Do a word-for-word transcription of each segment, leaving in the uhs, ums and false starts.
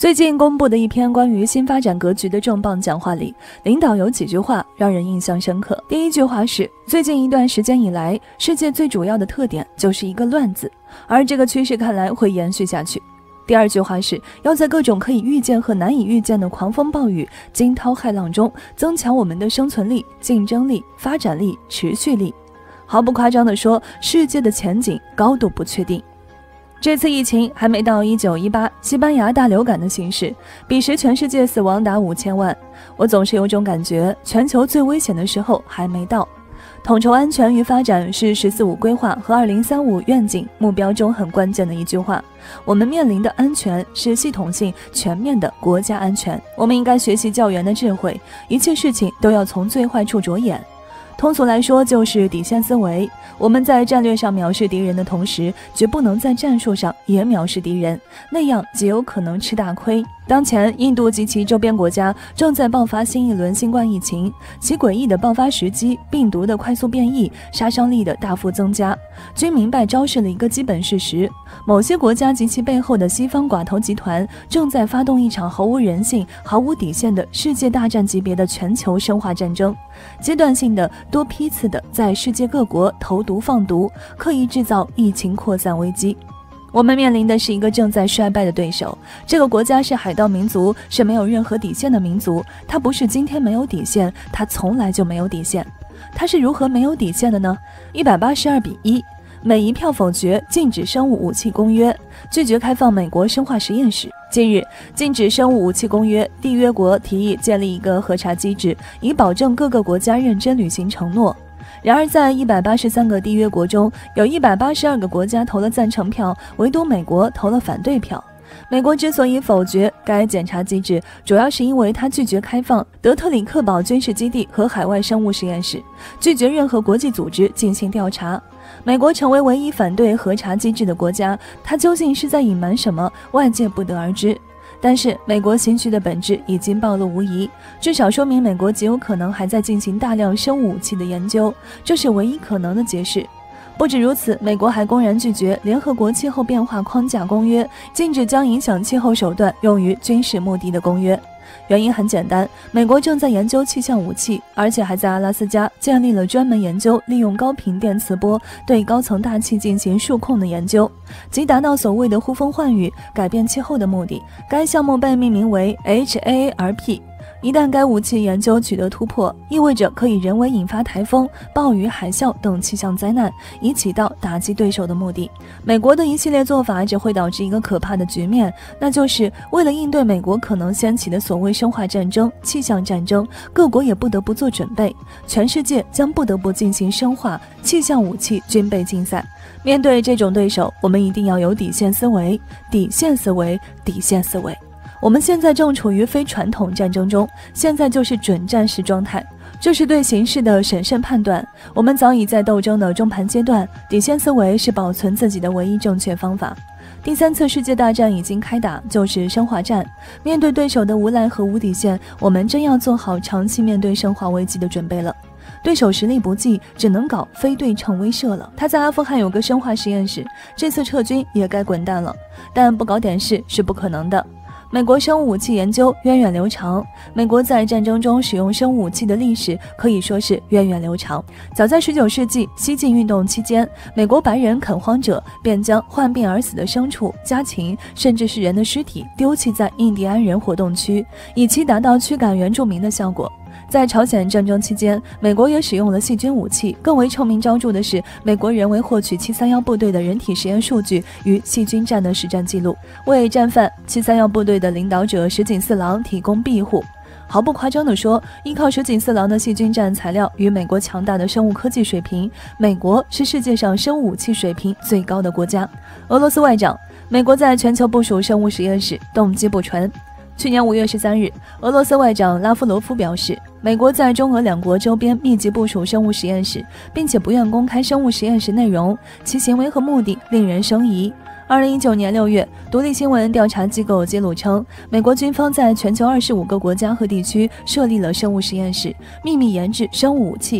最近公布的一篇关于新发展格局的重磅讲话里，领导有几句话让人印象深刻。第一句话是，最近一段时间以来，世界最主要的特点就是一个乱字，而这个趋势看来会延续下去。第二句话是，要在各种可以预见和难以预见的狂风暴雨、惊涛骇浪中，增强我们的生存力、竞争力、发展力、持续力。毫不夸张地说，世界的前景高度不确定。这次疫情还没到一九一八西班牙大流感的形势，彼时全世界死亡达五千万。我总是有种感觉，全球最危险的时候还没到。统筹安全与发展是十四五规划和二零三五愿景目标中很关键的一句话。我们面临的安全是系统性、全面的国家安全。我们应该学习教员的智慧，一切事情都要从最坏处着眼。通俗来说，就是底线思维。我们在战略上藐视敌人的同时，绝不能在战术上也藐视敌人，那样极有可能吃大亏。当前，印度及其周边国家正在爆发新一轮新冠疫情，其诡异的爆发时机、病毒的快速变异、杀伤力的大幅增加，均明白昭示了一个基本事实：某些国家及其背后的西方寡头集团正在发动一场毫无人性、毫无底线的世界大战级别的全球生化战争，阶段性的、多批次的在世界各国投毒放毒，刻意制造疫情扩散危机。我们面临的是一个正在衰败的对手，这个国家是海盗民族，是没有任何底线的民族。它不是今天没有底线，它从来就没有底线。它是如何没有底线的呢？一百八十二比一，每一票否决禁止生物武器公约，拒绝开放美国生化实验室。近日，禁止生物武器公约缔约国提议建立一个核查机制，以保证各个国家认真履行承诺。然而，在一百八十三个缔约国中，有一百八十二个国家投了赞成票，唯独美国投了反对票。美国之所以否决该检查机制，主要是因为它拒绝开放德特里克堡军事基地和海外生物实验室，拒绝任何国际组织进行调查。美国成为唯一反对核查机制的国家，它究竟是在隐瞒什么，外界不得而知。但是美国心虚的本质已经暴露无遗，至少说明美国极有可能还在进行大量生物武器的研究，这是唯一可能的解释。不止如此，美国还公然拒绝联合国气候变化框架公约，禁止将影响气候手段用于军事目的的公约。原因很简单，美国正在研究气象武器，而且还在阿拉斯加建立了专门研究利用高频电磁波对高层大气进行数控的研究，即达到所谓的呼风唤雨、改变气候的目的。该项目被命名为 H A A R P。一旦该武器研究取得突破，意味着可以人为引发台风、暴雨、海啸等气象灾难，以起到打击对手的目的。美国的一系列做法只会导致一个可怕的局面，那就是为了应对美国可能掀起的所谓生化战争、气象战争，各国也不得不做准备，全世界将不得不进行生化、气象武器军备竞赛。面对这种对手，我们一定要有底线思维，底线思维，底线思维。我们现在正处于非传统战争中，现在就是准战时状态，这是对形势的审慎判断。我们早已在斗争的中盘阶段，底线思维是保存自己的唯一正确方法。第三次世界大战已经开打，就是生化战。面对对手的无赖和无底线，我们真要做好长期面对生化危机的准备了。对手实力不济，只能搞非对称威慑了。他在阿富汗有个生化实验室，这次撤军也该滚蛋了，但不搞点事是不可能的。美国生物武器研究源远流长，美国在战争中使用生物武器的历史可以说是源远流长。早在十九世纪西进运动期间，美国白人垦荒者便将患病而死的牲畜、家禽，甚至是人的尸体丢弃在印第安人活动区，以期达到驱赶原住民的效果。在朝鲜战争期间，美国也使用了细菌武器。更为臭名昭著的是，美国人为获取七三一部队的人体实验数据与细菌战的实战记录，为战犯七三一部队的领导者石井四郎提供庇护。毫不夸张地说，依靠石井四郎的细菌战材料与美国强大的生物科技水平，美国是世界上生物武器水平最高的国家。俄罗斯外长，美国在全球部署生物实验室，动机不纯。去年五月十三日，俄罗斯外长拉夫罗夫表示，美国在中俄两国周边密集部署生物实验室，并且不愿公开生物实验室内容，其行为和目的令人生疑。二零一九年六月，独立新闻调查机构揭露称，美国军方在全球二十五个国家和地区设立了生物实验室，秘密研制生物武器。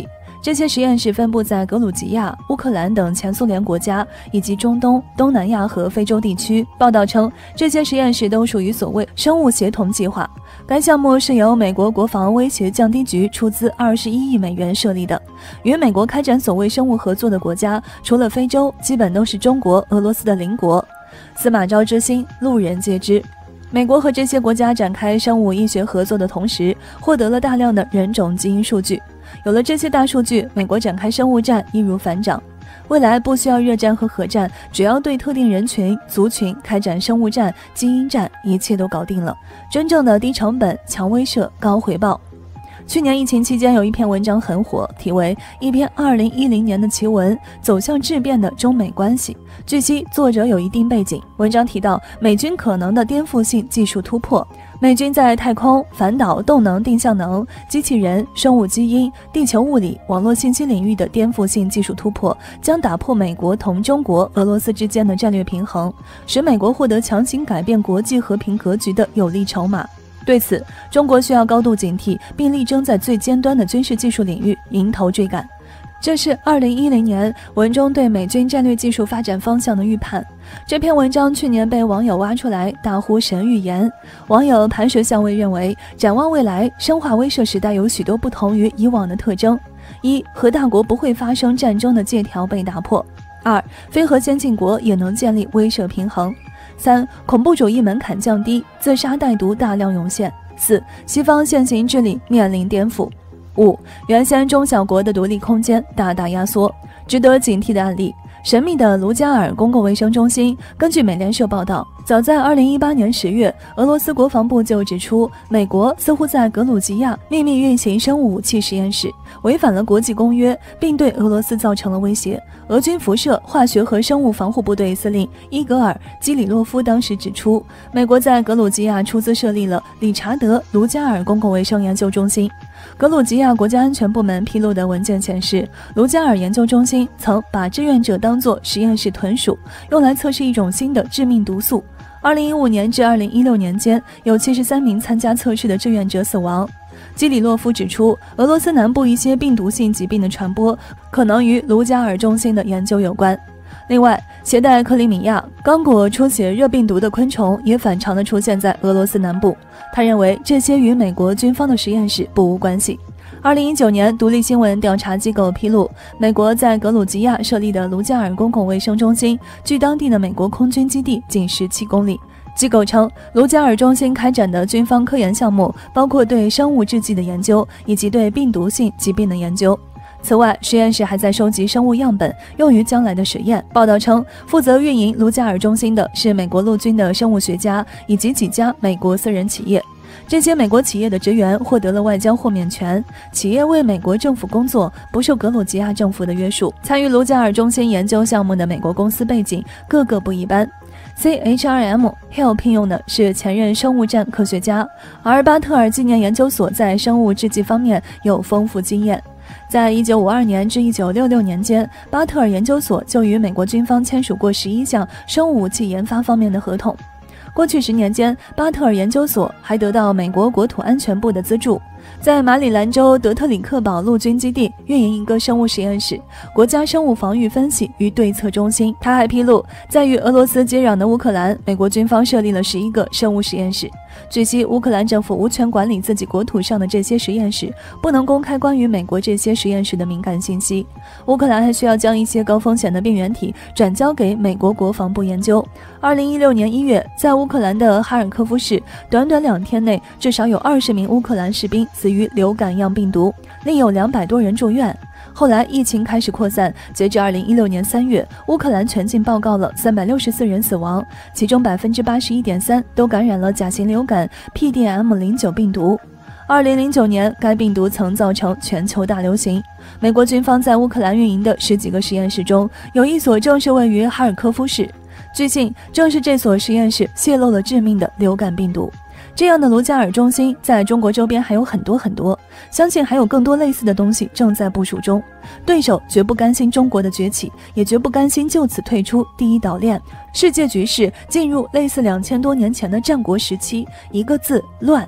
这些实验室分布在格鲁吉亚、乌克兰等前苏联国家以及中东、东南亚和非洲地区。报道称，这些实验室都属于所谓生物协同计划。该项目是由美国国防威胁降低局出资二十一亿美元设立的。与美国开展所谓生物合作的国家，除了非洲，基本都是中国、俄罗斯的邻国。司马昭之心，路人皆知。美国和这些国家展开生物医学合作的同时，获得了大量的人种基因数据。有了这些大数据，美国展开生物战易如反掌。未来不需要热战和核战，只要对特定人群、族群开展生物战、基因战，一切都搞定了。真正的低成本、强威慑、高回报。去年疫情期间有一篇文章很火，题为《一篇二零一零年的奇闻：走向质变的中美关系》。据悉，作者有一定背景。文章提到美军可能的颠覆性技术突破，美军在太空、反导、动能、定向能、机器人、生物基因、地球物理、网络信息领域的颠覆性技术突破，将打破美国同中国、俄罗斯之间的战略平衡，使美国获得强行改变国际和平格局的有力筹码。对此，中国需要高度警惕，并力争在最尖端的军事技术领域迎头追赶。这是二零一零年文中对美军战略技术发展方向的预判。这篇文章去年被网友挖出来，大呼神预言。网友盘蛇相位认为，展望未来，生化威慑时代有许多不同于以往的特征：一、核大国不会发生战争的借条被打破；二、非核先进国也能建立威慑平衡。三、恐怖主义门槛降低，自杀歹毒大量涌现。四、西方现行治理面临颠覆。五、原先中小国的独立空间大大压缩。值得警惕的案例：神秘的卢加尔公共卫生中心。根据美联社报道，早在二零一八年十月，俄罗斯国防部就指出，美国似乎在格鲁吉亚秘密运行生物武器实验室，违反了国际公约，并对俄罗斯造成了威胁。俄军辐射、化学和生物防护部队司令伊格尔·基里洛夫当时指出，美国在格鲁吉亚出资设立了理查德·卢加尔公共卫生研究中心。格鲁吉亚国家安全部门披露的文件显示，卢加尔研究中心曾把志愿者当作实验室豚鼠，用来测试一种新的致命毒素。二零一五年至二零一六年间，有七十三名参加测试的志愿者死亡。基里洛夫指出，俄罗斯南部一些病毒性疾病的传播可能与卢加尔中心的研究有关。另外，携带克里米亚刚果出血热病毒的昆虫也反常地出现在俄罗斯南部。他认为这些与美国军方的实验室不无关系。二零一九年，独立新闻调查机构披露，美国在格鲁吉亚设立的卢加尔公共卫生中心距当地的美国空军基地仅十七公里。机构称，卢加尔中心开展的军方科研项目包括对生物制剂的研究以及对病毒性疾病的研究。此外，实验室还在收集生物样本，用于将来的实验。报道称，负责运营卢加尔中心的是美国陆军的生物学家以及几家美国私人企业。这些美国企业的职员获得了外交豁免权，企业为美国政府工作，不受格鲁吉亚政府的约束。参与卢加尔中心研究项目的美国公司背景个个不一般。C H R M Hill 聘用的是前任生物战科学家，而巴特尔纪念研究所在生物制剂方面有丰富经验。在一九五二年至一九六六年间，巴特尔研究所就与美国军方签署过十一项生物武器研发方面的合同。过去十年间，巴特尔研究所还得到美国国土安全部的资助，在马里兰州德特里克堡陆军基地运营一个生物实验室——国家生物防御分析与对策中心。他还披露，在与俄罗斯接壤的乌克兰，美国军方设立了十一个生物实验室。据悉，乌克兰政府无权管理自己国土上的这些实验室，不能公开关于美国这些实验室的敏感信息。乌克兰还需要将一些高风险的病原体转交给美国国防部研究。二零一六年一月，在乌克兰的哈尔科夫市，短短两天内，至少有二十名乌克兰士兵死于流感样病毒，另有两百多人住院。后来疫情开始扩散，截至二零一六年三月，乌克兰全境报告了三百六十四人死亡，其中 百分之八十一点三 都感染了甲型流感 P D M 零九 病毒。二零零九年，该病毒曾造成全球大流行。美国军方在乌克兰运营的十几个实验室中，有一所正是位于哈尔科夫市。据信，正是这所实验室泄露了致命的流感病毒。这样的卢加尔中心在中国周边还有很多很多，相信还有更多类似的东西正在部署中。对手绝不甘心中国的崛起，也绝不甘心就此退出第一岛链，世界局势进入类似两千多年前的战国时期，一个字：乱。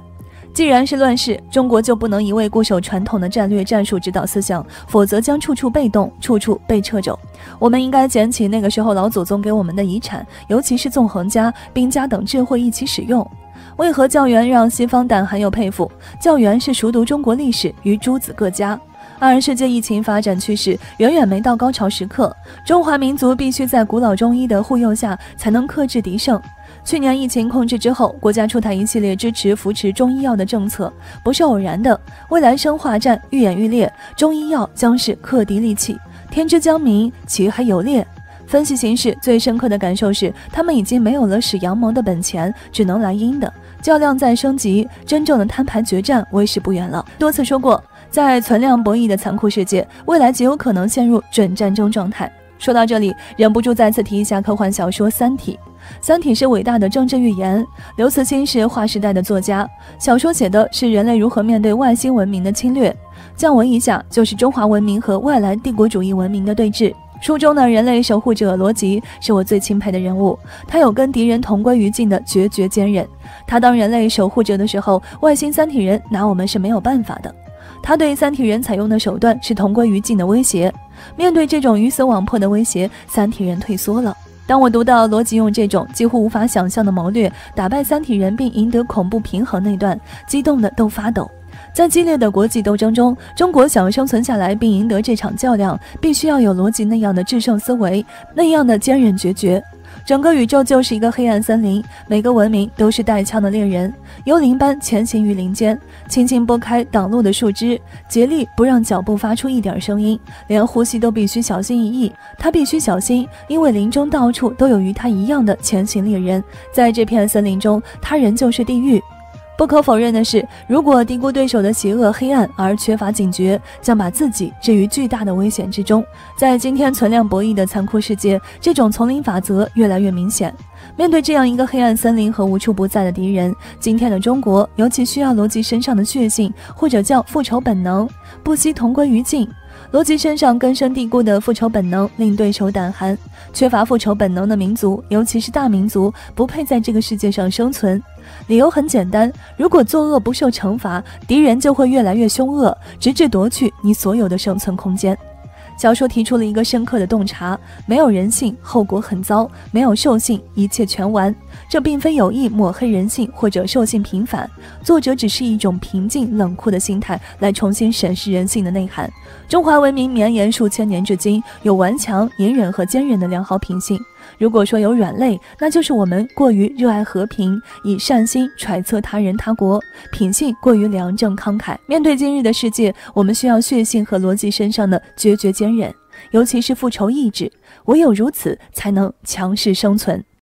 既然是乱世，中国就不能一味固守传统的战略战术指导思想，否则将处处被动，处处被掣肘。我们应该捡起那个时候老祖宗给我们的遗产，尤其是纵横家、兵家等智慧一起使用。为何教员让西方胆寒又佩服？教员是熟读中国历史与诸子各家。二世界疫情发展趋势远远没到高潮时刻，中华民族必须在古老中医的护佑下才能克制敌胜。去年疫情控制之后，国家出台一系列支持扶持中医药的政策，不是偶然的。未来生化战愈演愈烈，中医药将是克敌利器。天之将明，其还有烈。分析形势最深刻的感受是，他们已经没有了使阳谋的本钱，只能来阴的。较量在升级，真正的摊牌决战为时不远了。多次说过，在存量博弈的残酷世界，未来极有可能陷入准战争状态。说到这里，忍不住再次提一下科幻小说《三体》。《三体》是伟大的政治预言，刘慈欣是划时代的作家，小说写的是人类如何面对外星文明的侵略。降维一下，就是中华文明和外来帝国主义文明的对峙。书中的人类守护者罗辑是我最钦佩的人物，他有跟敌人同归于尽的决绝坚韧。他当人类守护者的时候，外星三体人拿我们是没有办法的。他对三体人采用的手段是同归于尽的威胁。面对这种鱼死网破的威胁，三体人退缩了。当我读到罗辑用这种几乎无法想象的谋略打败三体人并赢得恐怖平衡那段，激动的都发抖。在激烈的国际斗争中，中国想生存下来并赢得这场较量，必须要有罗辑那样的制胜思维，那样的坚韧决绝。整个宇宙就是一个黑暗森林，每个文明都是带枪的猎人，幽灵般前行于林间，轻轻拨开挡路的树枝，竭力不让脚步发出一点声音，连呼吸都必须小心翼翼。他必须小心，因为林中到处都有与他一样的前行猎人，在这片森林中，他人就是地狱。不可否认的是，如果低估对手的邪恶黑暗而缺乏警觉，将把自己置于巨大的危险之中。在今天存量博弈的残酷世界，这种丛林法则越来越明显。面对这样一个黑暗森林和无处不在的敌人，今天的中国尤其需要罗辑身上的血性，或者叫复仇本能，不惜同归于尽。罗辑身上根深蒂固的复仇本能令对手胆寒，缺乏复仇本能的民族，尤其是大民族，不配在这个世界上生存。理由很简单，如果作恶不受惩罚，敌人就会越来越凶恶，直至夺去你所有的生存空间。小说提出了一个深刻的洞察：没有人性，后果很糟；没有兽性，一切全完。这并非有意抹黑人性或者兽性平反，作者只是一种平静冷酷的心态来重新审视人性的内涵。中华文明绵延数千年至今，有顽强、隐忍和坚韧的良好品性。如果说有软肋，那就是我们过于热爱和平，以善心揣测他人他国，品性过于良正慷慨。面对今日的世界，我们需要血性和逻辑身上的决绝坚韧，尤其是复仇意志，唯有如此才能强势生存。